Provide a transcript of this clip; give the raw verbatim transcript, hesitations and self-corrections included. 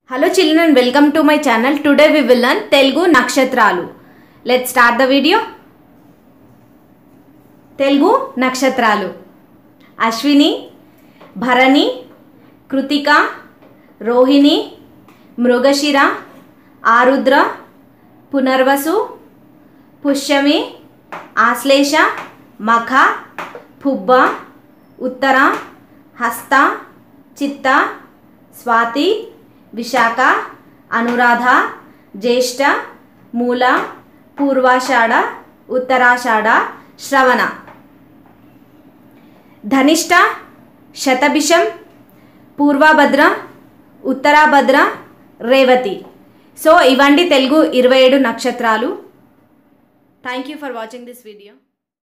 Hello children, welcome to my channel. Today we will learn Telugu Nakshatralu. Let's start the video. Telugu Nakshatralu. Ashwini, Bharani, Krutika, Rohini, Mrugashira, Arudra, Punarvasu, Pushyami, Aslesha, Makha, Pubba, Uttara, Hasta, Chitta, Swati, Vishakh, Anuradha, ज्येष्ठ, मूला, पूर्वाषाढ़, उत्तराषाढ़, श्रवण, धनिष्ठ, शतभिषम, पूर्वभद्र, उत्तराभद्र, Revati. So इवंडी Telugu इरवై ఏడు నక్షత్రాలు. Thank you for watching this video.